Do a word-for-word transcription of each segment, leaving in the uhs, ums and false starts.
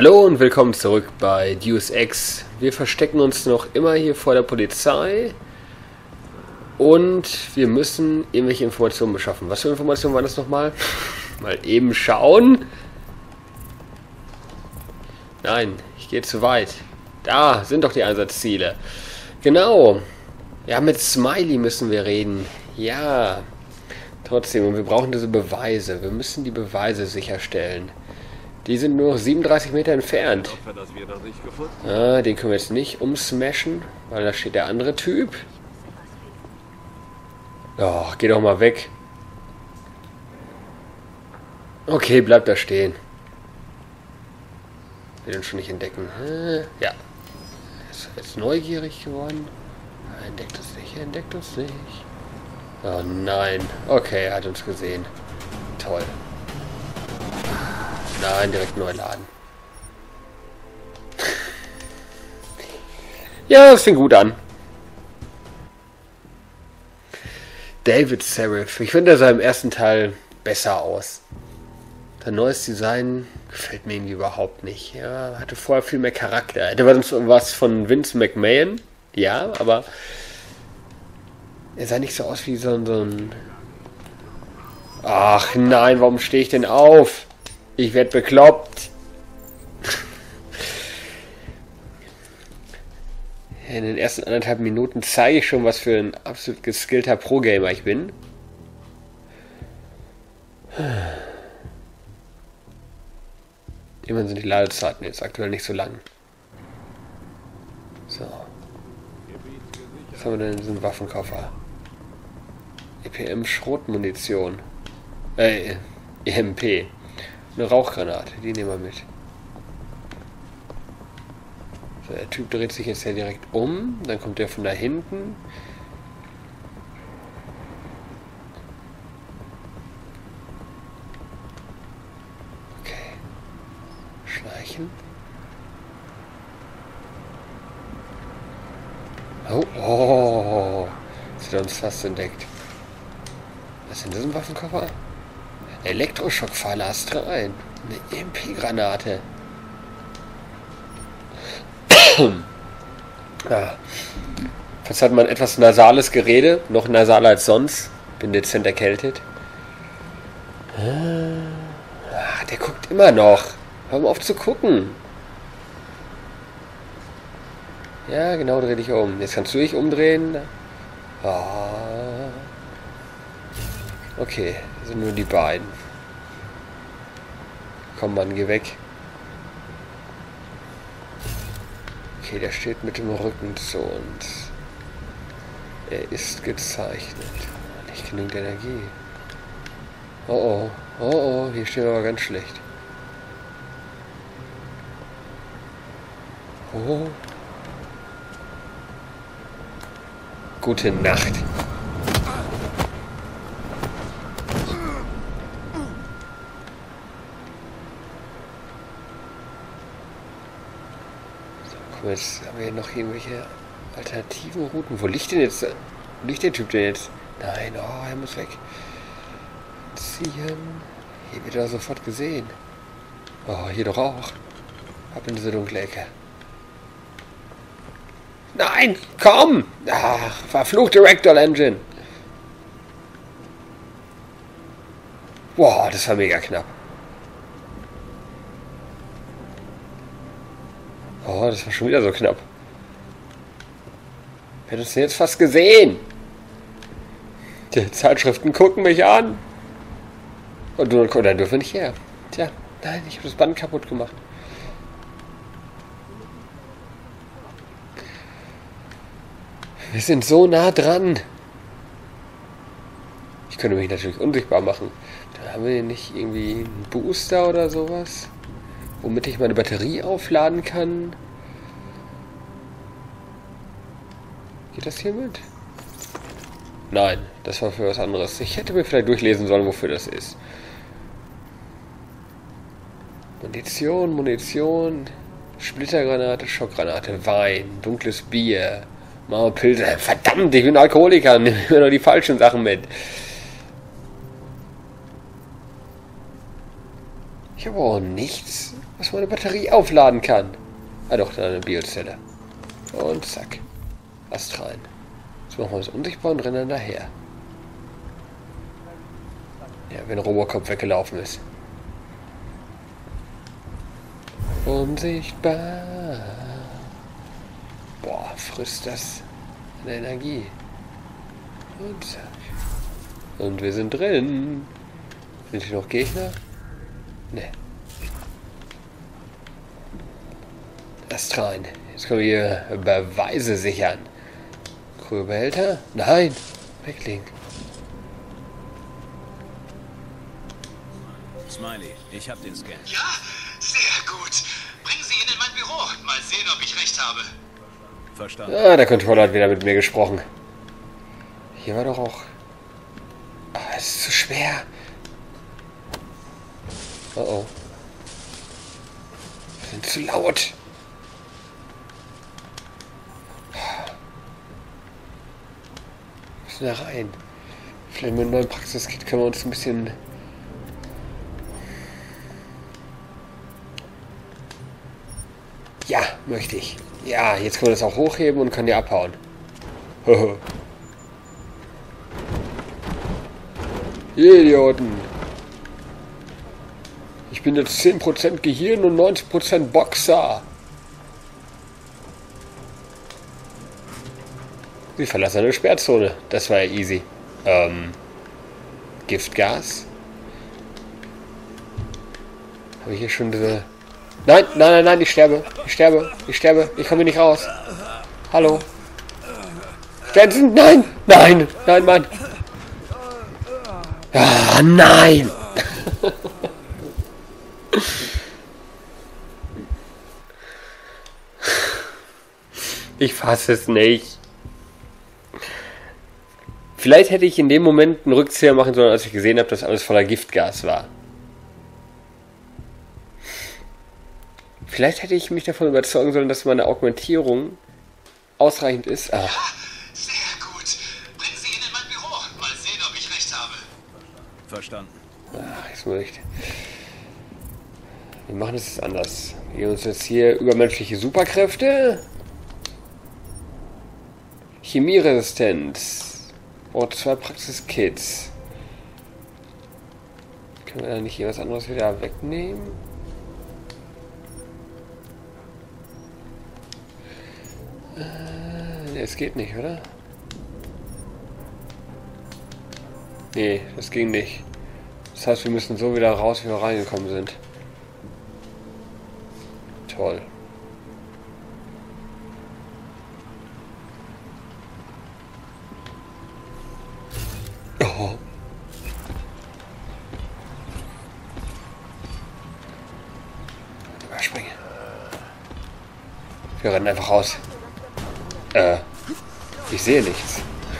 Hallo und willkommen zurück bei Deus Ex. Wir verstecken uns noch immer hier vor der Polizei und wir müssen irgendwelche Informationen beschaffen. Was für Informationen waren das nochmal? Mal eben schauen. Nein, ich gehe zu weit. Da sind doch die Einsatzziele. Genau. Ja, mit Smiley müssen wir reden. Ja. Trotzdem, und wir brauchen diese Beweise. Wir müssen die Beweise sicherstellen. Die sind nur siebenunddreißig Meter entfernt. Ah, den können wir jetzt nicht umsmashen, weil da steht der andere Typ. Oh, geh doch mal weg. Okay, bleib da stehen. Will den schon nicht entdecken. Ja. Ist jetzt neugierig geworden. Er entdeckt uns nicht, er entdeckt uns nicht. Oh nein. Okay, er hat uns gesehen. Toll. Nein, direkt neu laden. Ja, das fängt gut an. David Seraph. Ich finde, er sah im ersten Teil besser aus. Sein neues Design gefällt mir irgendwie überhaupt nicht. Ja, hatte vorher viel mehr Charakter. Hätte was von Vince McMahon. Ja, aber er sah nicht so aus wie so, so ein... Ach nein, warum stehe ich denn auf? Ich werde bekloppt. In den ersten anderthalb Minuten zeige ich schon, was für ein absolut geskillter Pro-Gamer ich bin. Immerhin sind die Ladezeiten jetzt aktuell nicht so lang. So. Was haben wir denn in diesem Waffenkoffer? E P M-Schrotmunition. Äh, E M P. Eine Rauchgranate, die nehmen wir mit. So, der Typ dreht sich jetzt ja direkt um, dann kommt der von da hinten. Okay. Schleichen. Oh, oh. Jetzt hat er uns fast entdeckt. Was ist in diesem Waffenkoffer? Elektroschockpfeile astral ein. Eine E M P-Granate. Ja. Jetzt hat man etwas nasales Gerede. Noch nasaler als sonst. Bin dezent erkältet. Ach, der guckt immer noch. Hör mal auf zu gucken. Ja, genau, dreh dich um. Jetzt kannst du dich umdrehen. Oh. Okay, das sind nur die beiden. Komm, Mann, geh weg. Okay, der steht mit dem Rücken zu uns. Er ist gezeichnet. Nicht genügend Energie. Oh oh, oh oh, hier stehen wir aber ganz schlecht. Oh. Gute Nacht. Jetzt haben wir hier noch irgendwelche alternativen Routen. Wo liegt denn jetzt? Wo liegt der Typ denn jetzt? Nein, oh, er muss weg. Ziehen. Hier wird er sofort gesehen. Oh, hier doch auch. Ab in diese dunkle Ecke. Nein, komm! Ach, verfluchte Ragdoll Engine. Boah, das war mega knapp. Oh, das war schon wieder so knapp. Wer hat uns denn jetzt fast gesehen? Die Zeitschriften gucken mich an. Und du und dann dürfen wir nicht her. Tja, nein, ich habe das Band kaputt gemacht. Wir sind so nah dran. Ich könnte mich natürlich unsichtbar machen. Da haben wir nicht irgendwie einen Booster oder sowas, womit ich meine Batterie aufladen kann. Geht das hier mit? Nein, das war für was anderes. Ich hätte mir vielleicht durchlesen sollen, wofür das ist. Munition, Munition, Splittergranate, Schockgranate, Wein, dunkles Bier, Mauerpilze. Verdammt, ich bin Alkoholiker, nehme mir noch die falschen Sachen mit. Ich habe auch nichts, was meine Batterie aufladen kann. Ah doch, da eine Biozelle. Und zack. Ast rein. Jetzt machen wir es unsichtbar und rennen daher. Ja, wenn Robocop weggelaufen ist. Unsichtbar. Boah, frisst das eine Energie. Und zack. Und wir sind drin. Sind hier noch Gegner? Ne. Erst rein. Jetzt können wir hier Beweise sichern. Krügelbehälter? Nein. Weglegen. Smiley, ich hab den Scan. Ja, sehr gut. Bringen Sie ihn in mein Büro. Mal sehen, ob ich recht habe. Verstanden. Ah, der Controller hat wieder mit mir gesprochen. Hier war doch auch... Ah, es ist zu schwer. Oh oh. Wir sind zu laut. Wir müssen da rein. Vielleicht mit einem neuen Praxiskit können wir uns ein bisschen... Ja, möchte ich. Ja, jetzt können wir das auch hochheben und können die abhauen. Ihr Idioten. Ich bin jetzt zehn Prozent Gehirn und neunzig Prozent Boxer. Sie verlassen eine Sperrzone. Das war ja easy. Ähm. Giftgas? Habe ich hier schon diese... Nein, nein, nein, nein, ich sterbe. Ich sterbe. Ich sterbe. Ich komme hier nicht raus. Hallo. Jensen, nein! Nein! Nein, Mann! Ah, nein! Ich fasse es nicht. Vielleicht hätte ich in dem Moment einen Rückzieher machen sollen, als ich gesehen habe, dass alles voller Giftgas war. Vielleicht hätte ich mich davon überzeugen sollen, dass meine Augmentierung ausreichend ist. Ah. Ja, sehr gut. Bringen Sie ihn in mein Büro. Mal sehen, ob ich recht habe. Verstanden. Ach, jetzt muss ich... Wir machen es jetzt anders. Wir geben uns jetzt hier übermenschliche Superkräfte. Chemieresistenz. Und zwei Praxiskits. Können wir da nicht hier was anderes wieder wegnehmen? Äh, es geht nicht, oder? Nee, das ging nicht. Das heißt, wir müssen so wieder raus, wie wir reingekommen sind. Toll. Oh. Überspringen. Wir rennen einfach raus. Äh, ich sehe nichts.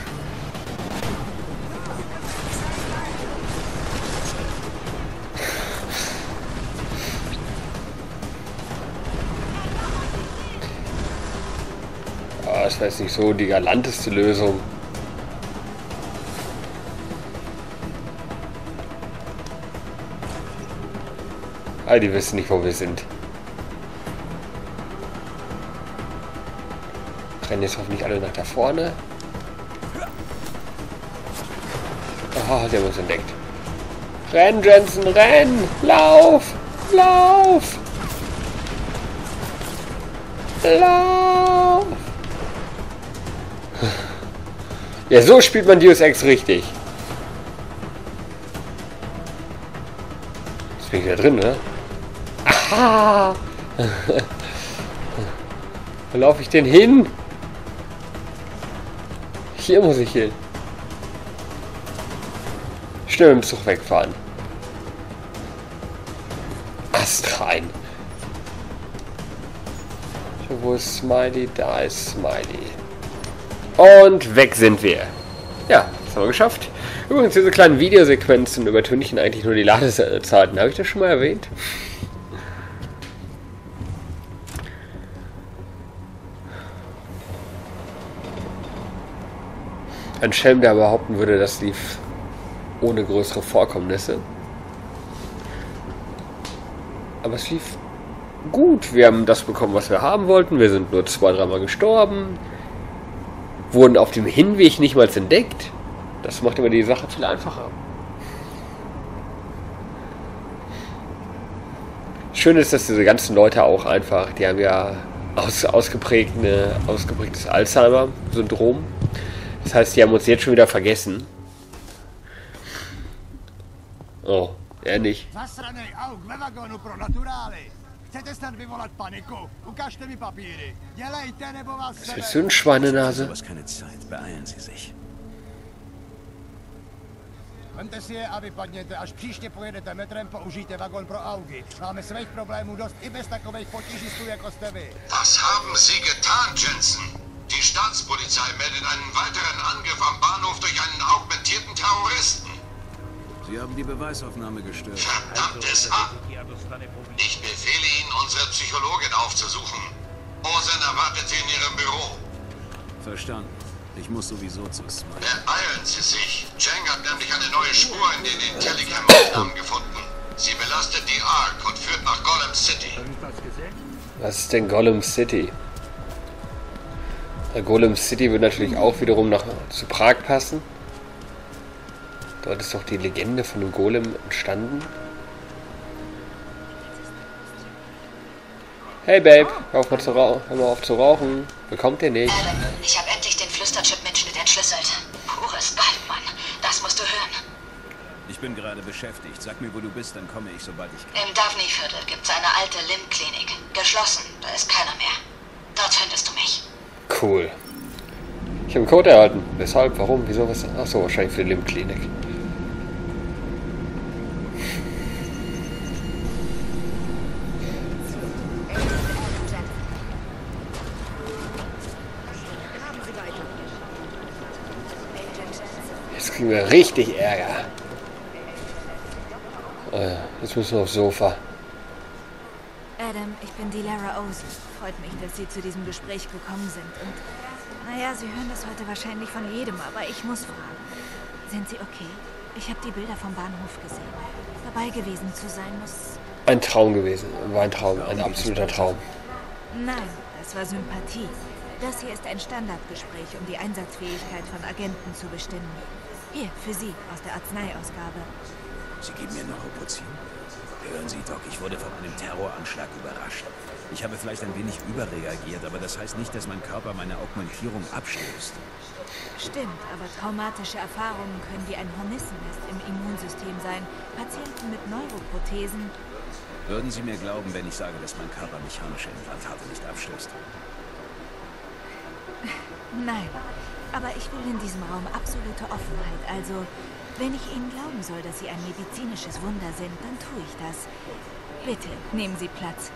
Das war jetzt nicht so die galanteste Lösung. Ah, die wissen nicht, wo wir sind. Rennen jetzt hoffentlich alle nach da vorne. Aha, der haben uns entdeckt. Renn, Jensen, renn! Lauf! Lauf! Lauf! Ja, so spielt man Deus Ex richtig. Jetzt bin ich wieder drin, ne? Aha! Wo laufe ich denn hin? Hier muss ich hin. Schnell mit dem Zug wegfahren. Ast rein. Wo ist Smiley? Da ist Smiley. Und weg sind wir. Ja, das haben wir geschafft. Übrigens, diese kleinen Videosequenzen übertünchen eigentlich nur die Ladezeiten. Habe ich das schon mal erwähnt? Ein Schelm, der behaupten würde, das lief ohne größere Vorkommnisse. Aber es lief gut, wir haben das bekommen, was wir haben wollten. Wir sind nur zwei, dreimal gestorben. Wurden auf dem Hinweg nicht mal entdeckt. Das macht immer die Sache viel einfacher. Schön ist, dass diese ganzen Leute auch einfach, die haben ja aus, ausgeprägt eine, ausgeprägtes Alzheimer-Syndrom. Das heißt, die haben uns jetzt schon wieder vergessen. Oh, er nicht. Was willst du, eine Schweinenase? Was keine Zeit. Beeilen Sie sich. Vemte si je a vypadněte, až příště pojedete metrem, použijte vagon pro Augy. Máme svých problémů dost i bez takových potížistů jako jste vy. Was haben Sie getan, Jensen? Die Staatspolizei meldet einen weiteren Angriff am Bahnhof durch einen augmentierten Terroristen. Sie haben die Beweisaufnahme gestört. Verdammtes A! Ich befehle Ihnen, unsere Psychologin aufzusuchen. Ozen erwartet Sie in Ihrem Büro. Verstanden. Ich muss sowieso zu Smile. Beeilen Sie sich. Chang hat nämlich eine neue Spur in den Intellicam-Aufnahmen gefunden. Sie belastet die Ark und führt nach Golem City. Was ist denn Golem City? Der Golem City wird natürlich auch wiederum nach, zu Prag passen. Dort ist doch die Legende von dem Golem entstanden. Hey Babe, hör auf, mal zu rauchen. Hör mal auf zu rauchen. Bekommt ihr nicht? Adam, ich habe endlich den Flüsterchip-Mitschnitt entschlüsselt. Pures Gold, Mann. Das musst du hören. Ich bin gerade beschäftigt. Sag mir, wo du bist, dann komme ich, sobald ich kann. Im Daphne-Viertel gibt's eine alte Limb-Klinik. Geschlossen, da ist keiner mehr. Dort findest du mich. Cool. Ich habe einen Code erhalten. Weshalb? Warum? Wieso? Was? Achso, wahrscheinlich für die Limb-Klinik. Jetzt kriegen wir richtig Ärger. Äh, jetzt müssen wir aufs Sofa. Adam, ich bin die Lara Ozen. Freut mich, dass Sie zu diesem Gespräch gekommen sind. Und, naja, Sie hören das heute wahrscheinlich von jedem, aber ich muss fragen. Sind Sie okay? Ich habe die Bilder vom Bahnhof gesehen. Dabei gewesen zu sein muss... Ein Traum gewesen. War ein Traum. Ein absoluter Traum. Nein, das war Sympathie. Das hier ist ein Standardgespräch, um die Einsatzfähigkeit von Agenten zu bestimmen. Hier, für Sie, aus der Arzneiausgabe. Sie geben mir Neuropotion? Hören Sie, Doc, ich wurde von einem Terroranschlag überrascht. Ich habe vielleicht ein wenig überreagiert, aber das heißt nicht, dass mein Körper meine Augmentierung abstößt. Stimmt, aber traumatische Erfahrungen können wie ein Hornissennest im Immunsystem sein. Patienten mit Neuroprothesen... Würden Sie mir glauben, wenn ich sage, dass mein Körper mechanische Implantate nicht abstößt? Nein, aber ich will in diesem Raum absolute Offenheit. Also, wenn ich Ihnen glauben soll, dass Sie ein medizinisches Wunder sind, dann tue ich das. Bitte, nehmen Sie Platz.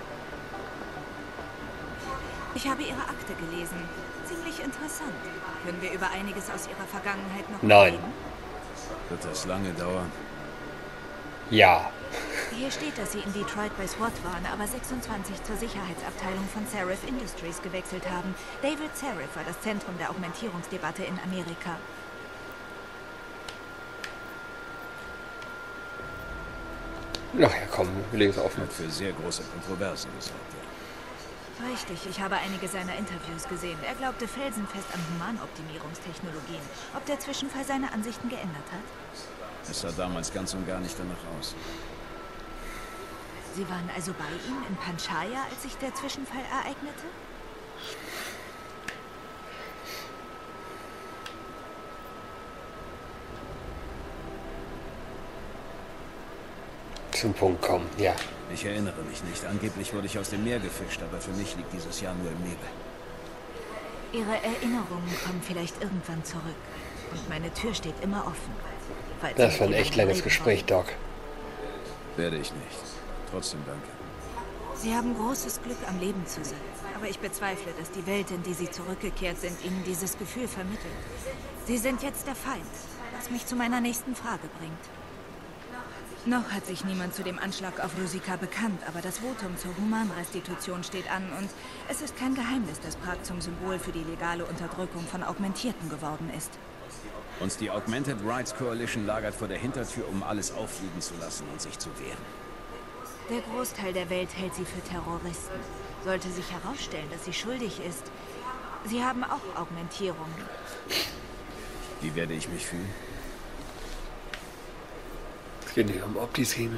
Ich habe Ihre Akte gelesen. Ziemlich interessant. Können wir über einiges aus Ihrer Vergangenheit noch Nein. reden? Wird das lange dauern? Ja. Hier steht, dass Sie in Detroit bei SWAT waren, aber sechsundzwanzig zur Sicherheitsabteilung von Seraph Industries gewechselt haben. David Seraph war das Zentrum der Augmentierungsdebatte in Amerika. Ach ja, komm, wir legen es offen. Hat für sehr große Kontroversen gesorgt. Richtig, ich habe einige seiner Interviews gesehen. Er glaubte felsenfest an Humanoptimierungstechnologien. Ob der Zwischenfall seine Ansichten geändert hat? Es sah damals ganz und gar nicht danach aus. Sie waren also bei ihm in Panchaya, als sich der Zwischenfall ereignete? Zum Punkt kommen, ja. Ich erinnere mich nicht. Angeblich wurde ich aus dem Meer gefischt, aber für mich liegt dieses Jahr nur im Nebel. Ihre Erinnerungen kommen vielleicht irgendwann zurück. Und meine Tür steht immer offen. Falls Das Sie war ein mit echt jemandem langes reden Gespräch, wollen. Doc. Werde ich nicht. Trotzdem danke. Sie haben großes Glück, am Leben zu sein. Aber ich bezweifle, dass die Welt, in die Sie zurückgekehrt sind, Ihnen dieses Gefühl vermittelt. Sie sind jetzt der Feind, was mich zu meiner nächsten Frage bringt. Noch hat sich niemand zu dem Anschlag auf Rusika bekannt, aber das Votum zur Humanrestitution steht an und es ist kein Geheimnis, dass Prag zum Symbol für die legale Unterdrückung von Augmentierten geworden ist. Und die Augmented Rights Coalition lagert vor der Hintertür, um alles auffliegen zu lassen und sich zu wehren. Der Großteil der Welt hält sie für Terroristen. Sollte sich herausstellen, dass sie schuldig ist. Sie haben auch Augmentierungen. Wie werde ich mich fühlen? Es geht nicht um Opti-Szene.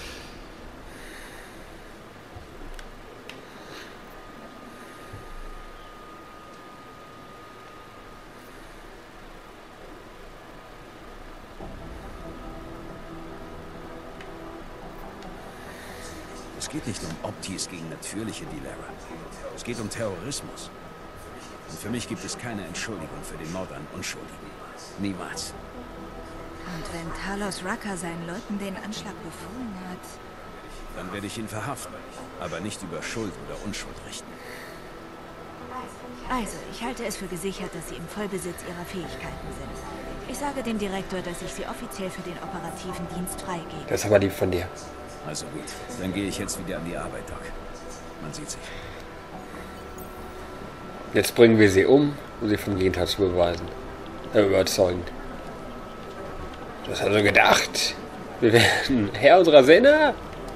Es geht nicht um Optis gegen natürliche Dealer. Es geht um Terrorismus. Und für mich gibt es keine Entschuldigung für den Mord an Unschuldigen. Niemals. Und wenn Talos Rucker seinen Leuten den Anschlag befohlen hat... Dann werde ich ihn verhaften. Aber nicht über Schuld oder Unschuld richten. Also, ich halte es für gesichert, dass Sie im Vollbesitz Ihrer Fähigkeiten sind. Ich sage dem Direktor, dass ich Sie offiziell für den operativen Dienst freigebe. Das ist aber lieb von dir. Also gut, dann gehe ich jetzt wieder an die Arbeit, Doc. Man sieht sich. Jetzt bringen wir sie um, um sie vom Gegenteil zu beweisen. Äh, überzeugen. Du hast also gedacht, wir werden Herr unserer Sinne?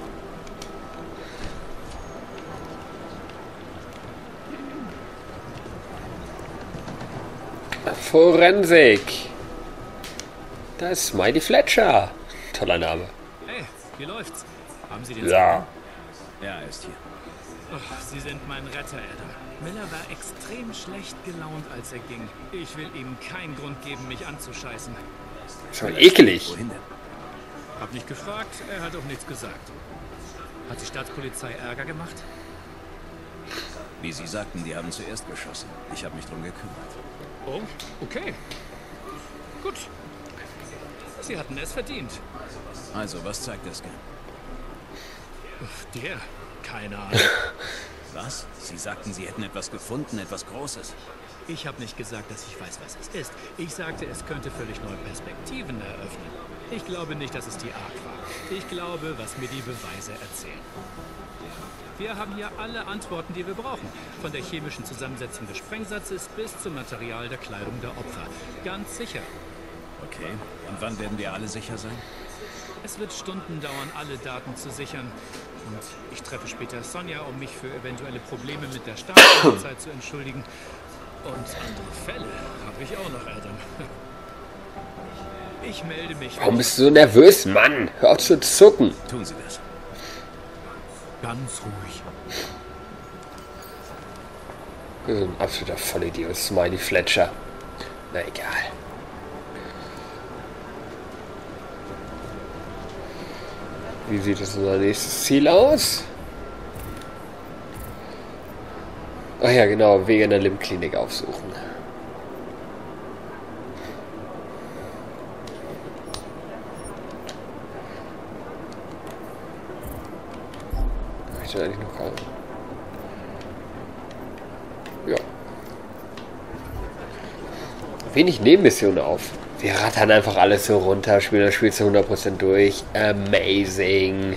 Forensik. Da ist Smiley Fletcher. Toller Name. Hey, wie läuft's? Haben Sie den Ja. Ja, er ist hier. Oh, Sie sind mein Retter, Adam. Miller war extrem schlecht gelaunt, als er ging. Ich will ihm keinen Grund geben, mich anzuscheißen. Schon ekelig. Wohin denn? Hab nicht gefragt, er hat auch nichts gesagt. Hat die Staatspolizei Ärger gemacht? Wie Sie sagten, die haben zuerst geschossen. Ich habe mich drum gekümmert. Oh, okay. Gut. Sie hatten es verdient. Also, was zeigt der Scan? Der? Keine Ahnung. Was? Sie sagten, Sie hätten etwas gefunden, etwas Großes. Ich habe nicht gesagt, dass ich weiß, was es ist. Ich sagte, es könnte völlig neue Perspektiven eröffnen. Ich glaube nicht, dass es die Ark war. Ich glaube, was mir die Beweise erzählen. Wir haben hier alle Antworten, die wir brauchen. Von der chemischen Zusammensetzung des Sprengsatzes bis zum Material der Kleidung der Opfer. Ganz sicher. Okay. Und wann werden wir alle sicher sein? Es wird Stunden dauern, alle Daten zu sichern. Und ich treffe später Sonja, um mich für eventuelle Probleme mit der Staatspolizei zu entschuldigen. Und andere Fälle habe ich auch noch, Adam. Ich melde mich. Warum bist du so nervös, Mann? Hör auf zu zucken. Tun Sie das. Ganz ruhig. So ein absoluter Vollidiot, Smiley Fletcher. Na egal. Wie sieht es unser nächstes Ziel aus? Ach ja, genau, Wege in der Limb-Klinik aufsuchen. Ich eigentlich noch keine. Ja. Wenig Nebenmissionen auf. Wir rattern einfach alles so runter, spielen das Spiel zu hundert Prozent durch. Amazing.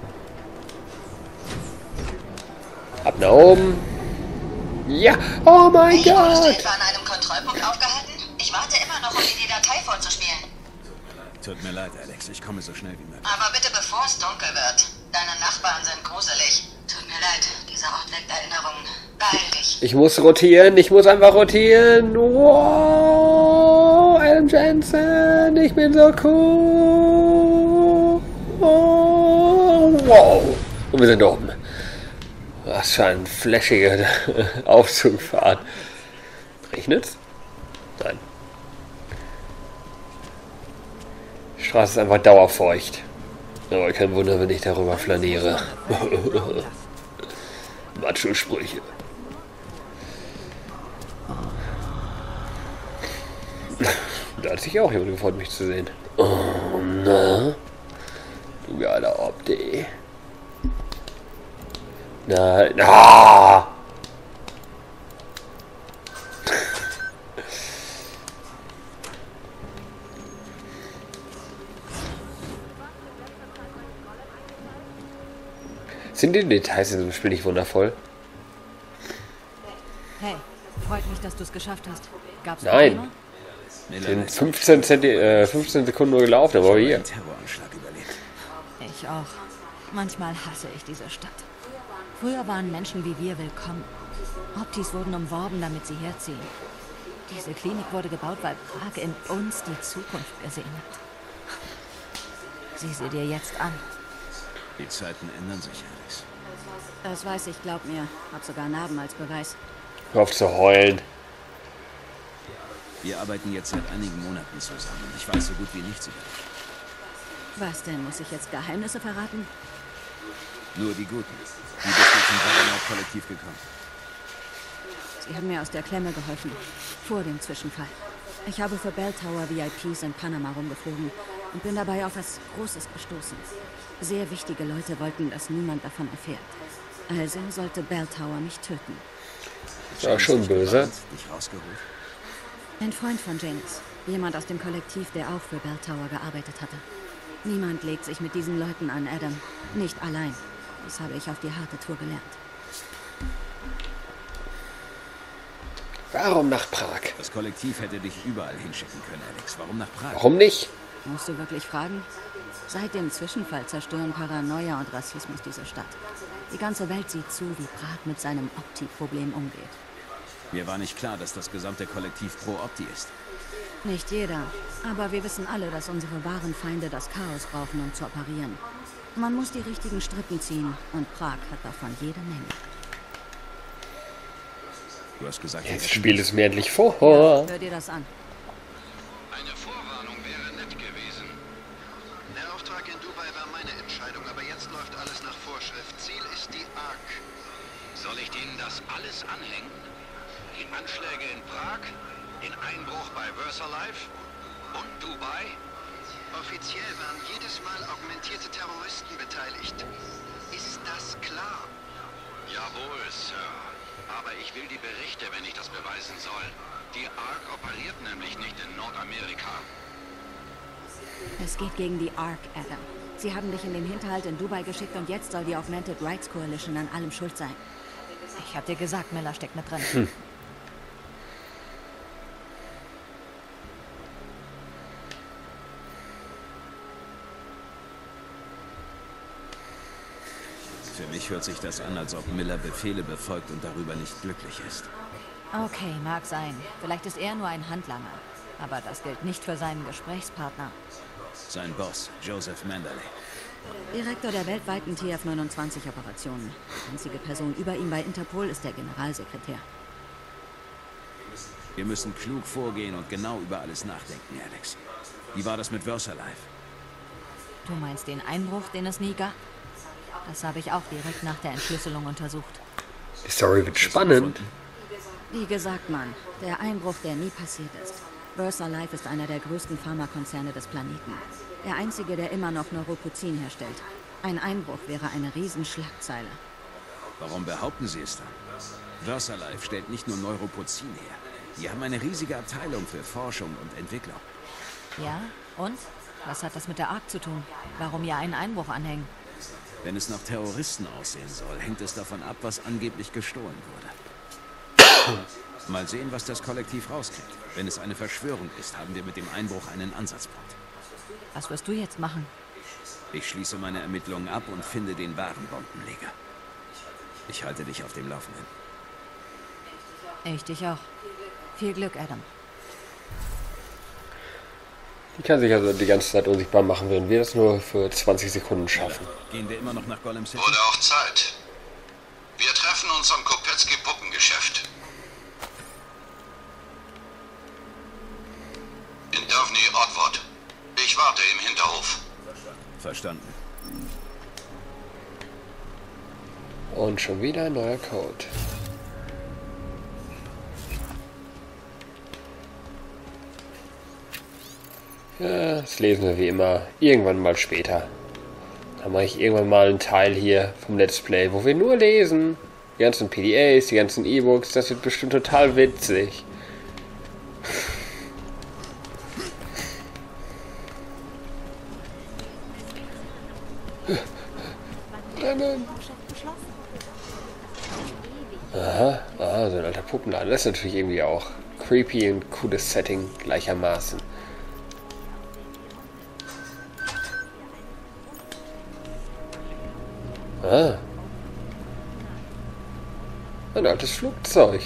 Ab nach oben. Ja, oh mein Hey, wurdest du Gott. etwa an einem Kontrollpunkt aufgehalten? Ich warte immer noch, um dir die Datei vorzuspielen. Tut mir leid, Alex. Ich komme so schnell wie möglich. Aber bitte bevor es dunkel wird. Deine Nachbarn sind gruselig. Tut mir leid, dieser Ort weckt Erinnerungen. Beeil dich. Ich muss rotieren, ich muss einfach rotieren. Wow, Adam Jensen, ich bin so cool. Wow. Und wir sind oben. Was für ein flashiger Aufzugfahrt. Regnet's? Nein. Die Straße ist einfach dauerfeucht. Aber kein Wunder, wenn ich darüber flaniere. Macho-Sprüche. Da hat sich auch jemand gefreut, mich zu sehen. Oh, na? Du geiler Opti. Nein. Na! Sind die Details in diesem Spiel nicht wundervoll? Hey, freut mich, dass du es geschafft hast. Gab's Nein. Miller Sind lässt fünfzehn, Zenti äh, fünfzehn Sekunden nur gelaufen, aber hier. einen Terroranschlag überlebt. Ich auch. Manchmal hasse ich diese Stadt. Früher waren Menschen wie wir willkommen. Optis wurden umworben, damit sie herziehen. Diese Klinik wurde gebaut, weil Prag in uns die Zukunft gesehen hat. Sieh sie dir jetzt an. Die Zeiten ändern sich, Alex. Das weiß ich, glaub mir. Hab sogar Narben als Beweis. Hör auf zu heulen. Wir arbeiten jetzt seit einigen Monaten zusammen. Ich weiß so gut wie nichts über dich. Was denn? Muss ich jetzt Geheimnisse verraten? Nur die Guten. Wie bist du zum Dragonaut-Kollektiv gekommen? Sie haben mir aus der Klemme geholfen. Vor dem Zwischenfall. Ich habe für Bell Tower V I Ps in Panama rumgeflogen und bin dabei auf was Großes gestoßen. Sehr wichtige Leute wollten, dass niemand davon erfährt. Also sollte Bell Tower mich töten. Ist auch schon böse. Dich rausgeholt? Ein Freund von James. Jemand aus dem Kollektiv, der auch für Bell Tower gearbeitet hatte. Niemand legt sich mit diesen Leuten an, Adam. Nicht allein. Das habe ich auf die harte Tour gelernt. Warum nach Prag? Das Kollektiv hätte dich überall hinschicken können, Alex. Warum nach Prag? Warum nicht? Musst du wirklich fragen? Seit dem Zwischenfall zerstören Paranoia und Rassismus diese Stadt. Die ganze Welt sieht zu, wie Prag mit seinem Opti-Problem umgeht. Mir war nicht klar, dass das gesamte Kollektiv pro Opti ist. Nicht jeder. Aber wir wissen alle, dass unsere wahren Feinde das Chaos brauchen, um zu operieren. Man muss die richtigen Strippen ziehen. Und Prag hat davon jede Menge. Du hast gesagt, Jetzt spielt es mir endlich Ja, vor. hör dir das an. Eine Vorwarnung wäre nett gewesen. Der Auftrag in Dubai war meine Entscheidung, aber jetzt läuft alles nach Vorschrift. Ziel ist die Ark. Soll ich Ihnen das alles anhängen? Die Anschläge in Prag, den Einbruch bei VersaLife und Dubai? Offiziell waren jedes Mal augmentierte Terroristen beteiligt. Ist das klar? Jawohl, Sir. Aber ich will die Berichte, wenn ich das beweisen soll. Die Ark operiert nämlich nicht in Nordamerika. Es geht gegen die Ark, Adam. Sie haben dich in den Hinterhalt in Dubai geschickt und jetzt soll die Augmented Rights Coalition an allem schuld sein. Ich hab dir gesagt, Miller steckt mit drin. Hm. Für mich hört sich das an, als ob Miller Befehle befolgt und darüber nicht glücklich ist. Okay, mag sein. Vielleicht ist er nur ein Handlanger. Aber das gilt nicht für seinen Gesprächspartner. Sein Boss, Joseph Mandalay. Direktor der weltweiten T F neunundzwanzig-Operationen. Die einzige Person über ihm bei Interpol ist der Generalsekretär. Wir müssen klug vorgehen und genau über alles nachdenken, Alex. Wie war das mit VersaLife? Du meinst den Einbruch, den es nie gab? Das habe ich auch direkt nach der Entschlüsselung untersucht. Die Story wird spannend. Wie gesagt, Mann, der Einbruch, der nie passiert ist. VersaLife ist einer der größten Pharmakonzerne des Planeten. Der einzige, der immer noch Neuropozyne herstellt. Ein Einbruch wäre eine Riesenschlagzeile. Warum behaupten Sie es dann? VersaLife stellt nicht nur Neuropozyne her. Die haben eine riesige Abteilung für Forschung und Entwicklung. Ja? Und? Was hat das mit der Ark zu tun? Warum ihr einen Einbruch anhängen? Wenn es nach Terroristen aussehen soll, hängt es davon ab, was angeblich gestohlen wurde. Mal sehen, was das Kollektiv rauskriegt. Wenn es eine Verschwörung ist, haben wir mit dem Einbruch einen Ansatzpunkt. Was wirst du jetzt machen? Ich schließe meine Ermittlungen ab und finde den wahren Bombenleger. Ich halte dich auf dem Laufenden. Ich dich auch. Viel Glück, Adam. Die kann sich also die ganze Zeit unsichtbar machen, wenn wir das nur für zwanzig Sekunden schaffen. Gehen wir immer noch nach Golem City? Wurde auch Zeit. Wir treffen uns am Kopetzky-Puppengeschäft. In Dovny Oddwood. Ich warte im Hinterhof. Verstanden. Und schon wieder ein neuer Code. Ja, das lesen wir wie immer irgendwann mal später. Dann mache ich irgendwann mal einen Teil hier vom Let's Play, wo wir nur lesen. Die ganzen P D As, die ganzen E-Books, das wird bestimmt total witzig. Aha, aha, so ein alter Puppenladen. Das ist natürlich irgendwie auch creepy und cooles Setting gleichermaßen. Ah. Ein altes Flugzeug.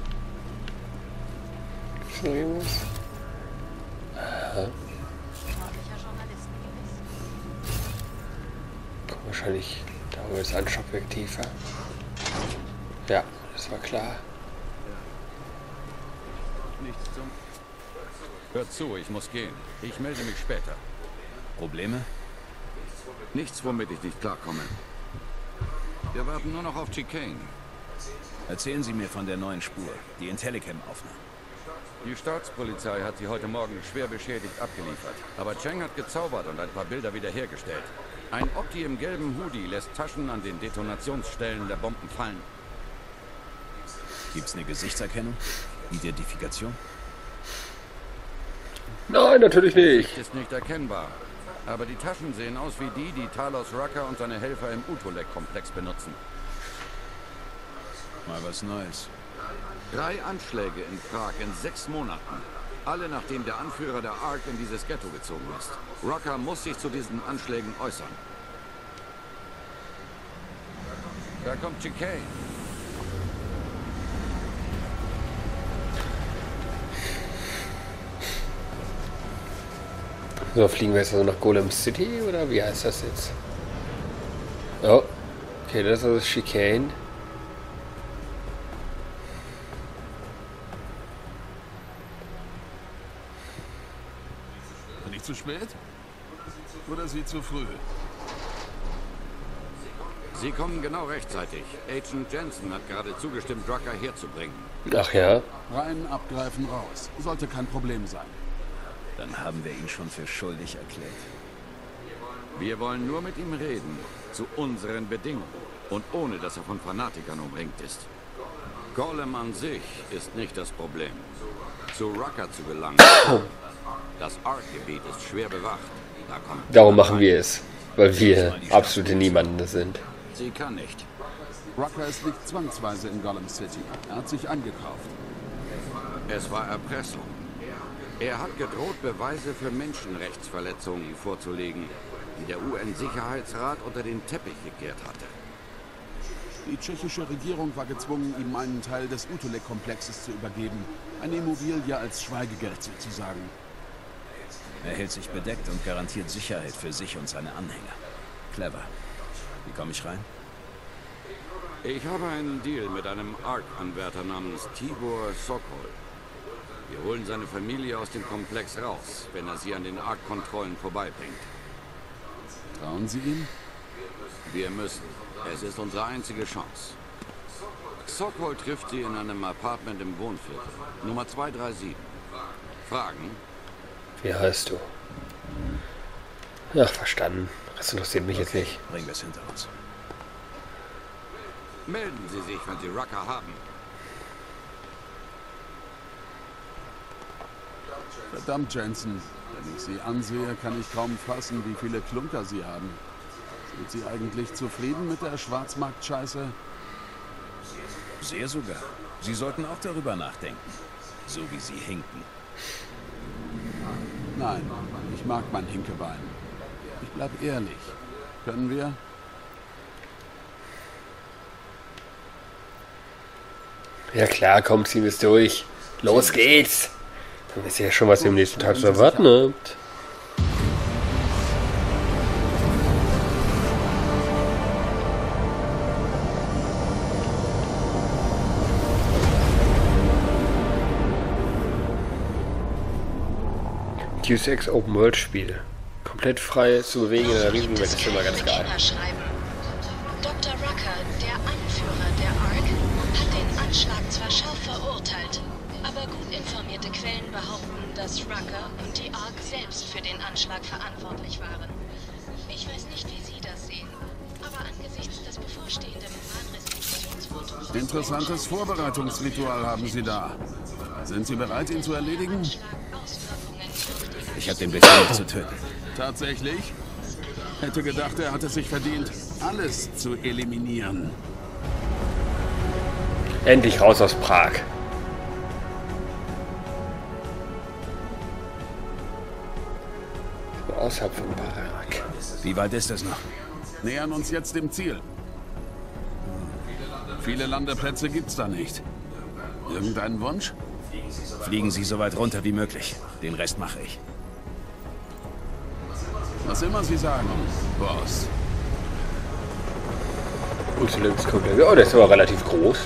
Gibt's noch irgendwas? Aha. Kommt wahrscheinlich da, wo das Anschauobjektiv war. Ja, das war klar. Nichts zum... Hört zu, ich muss gehen. Ich melde mich später. Probleme? Nichts, womit ich nicht klarkomme. Wir warten nur noch auf Chicane. Erzählen Sie mir von der neuen Spur, die Intellicam-Aufnahme. Die Staatspolizei hat sie heute Morgen schwer beschädigt abgeliefert. Aber Cheng hat gezaubert und ein paar Bilder wiederhergestellt. Ein Opti im gelben Hoodie lässt Taschen an den Detonationsstellen der Bomben fallen. Gibt's eine Gesichtserkennung? Identifikation? Nein, natürlich nicht. Ist nicht erkennbar. Aber die Taschen sehen aus wie die, die Talos Rucker und seine Helfer im Utolek-Komplex benutzen. Mal was Neues. Drei Anschläge in Prag in sechs Monaten. Alle nachdem der Anführer der A R C in dieses Ghetto gezogen ist. Rucker muss sich zu diesen Anschlägen äußern. Da kommt Chicane. So, fliegen wir jetzt also nach Golem City, oder wie heißt das jetzt? Oh, okay, das ist also Chicane. Bin ich zu spät? Oder Sie zu früh? Sie kommen genau rechtzeitig. Agent Jensen hat gerade zugestimmt, Rucker herzubringen. Ach ja. Rein, abgreifen, raus. Sollte kein Problem sein. Dann haben wir ihn schon für schuldig erklärt. Wir wollen nur mit ihm reden. Zu unseren Bedingungen. Und ohne, dass er von Fanatikern umringt ist. Golem an sich ist nicht das Problem. Zu Rucker zu gelangen. Das A R C-Gebiet ist schwer bewacht. Da kommt Darum machen wir es. Weil wir absolute Niemanden sind. Sie kann nicht. Rucker ist nicht zwangsweise in Golem City. Er hat sich angekauft. Es war Erpressung. Er hat gedroht, Beweise für Menschenrechtsverletzungen vorzulegen, die der U N-Sicherheitsrat unter den Teppich gekehrt hatte. Die tschechische Regierung war gezwungen, ihm einen Teil des Utolek-Komplexes zu übergeben. Eine Immobilie als Schweigegeld sozusagen. Er hält sich bedeckt und garantiert Sicherheit für sich und seine Anhänger. Clever. Wie komme ich rein? Ich habe einen Deal mit einem A R C-Anwärter namens Tibor Sokol. Wir holen seine Familie aus dem Komplex raus, wenn er sie an den A R C-Kontrollen vorbeibringt. Trauen Sie ihm? Wir müssen. Es ist unsere einzige Chance. Sokol trifft sie in einem Apartment im Wohnviertel. Nummer zwei drei sieben. Fragen? Wie heißt du? Ach, verstanden. Das interessiert mich jetzt nicht. Bringen wir es hinter uns. Melden Sie sich, wenn Sie Rucker haben. Verdammt, Jensen. Wenn ich Sie ansehe, kann ich kaum fassen, wie viele Klunker Sie haben. Sind Sie eigentlich zufrieden mit der Schwarzmarkt-Scheiße? Sehr sogar. Sie sollten auch darüber nachdenken. So wie Sie hinken. Nein, ich mag mein Hinkebein. Ich bleib ehrlich. Können wir? Ja klar, komm, ziehen wir es durch. Los geht's! Dann wisst ihr ja schon, was ihr am nächsten Tag zu erwarten habt. Deus Ex Open World Spiel. Komplett frei zu bewegen in der riesigen Welt, ist immer ganz geil. Doktor Rucker, der Anführer der A R C, hat den Anschlag zwar scharf verurteilt, aber gut informierte Quellen behaupten, dass Rucker und die A R C selbst für den Anschlag verantwortlich waren. Ich weiß nicht, wie Sie das sehen, aber angesichts des bevorstehenden Bahnrestitutionsvotums... Interessantes Vorbereitungsritual haben Sie da. Sind Sie bereit, ihn zu erledigen? Ich habe den Befehl, nicht zu töten. Tatsächlich? Hätte gedacht, er hat es sich verdient, alles zu eliminieren. Endlich raus aus Prag. Außerhalb von Prag. Wie weit ist es noch? Nähern uns jetzt dem Ziel. Viele Landeplätze gibt's da nicht. Irgendeinen Wunsch? Fliegen Sie so weit runter wie möglich. Den Rest mache ich. Was immer Sie sagen, Boss. Und links kommt der. Oh, der ist aber relativ groß.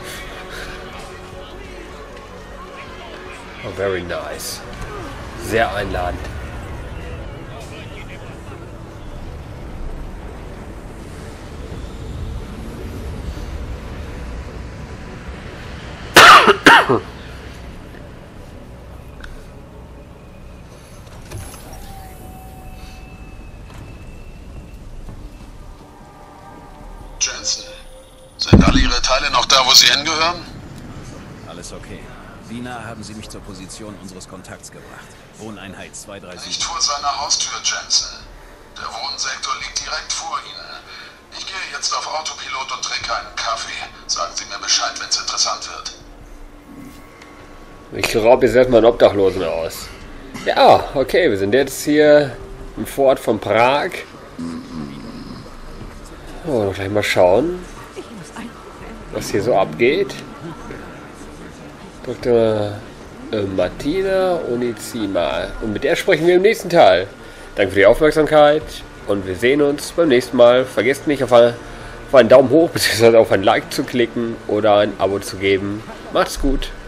Oh, very nice. Sehr einladend. Jensen, sind alle Ihre Teile noch da, wo sie hingehören? Alles okay. Wie nah haben Sie mich zur Position unseres Kontakts gebracht? Wohneinheit zwei drei sieben. Nicht vor seiner Haustür, Jensen. Der Wohnsektor liegt direkt vor Ihnen. Ich gehe jetzt auf Autopilot und trinke einen Kaffee. Sagen Sie mir Bescheid, wenn es interessant wird. Ich raube jetzt erstmal einen Obdachlosen aus. Ja, okay, wir sind jetzt hier im Vorort von Prag. Oh, gleich mal schauen, was hier so abgeht. Doktor äh, Martina Onizima. Und mit der sprechen wir im nächsten Teil. Danke für die Aufmerksamkeit und wir sehen uns beim nächsten Mal. Vergesst nicht auf, ein, auf einen Daumen hoch bzw. auf ein Like zu klicken oder ein Abo zu geben. Macht's gut.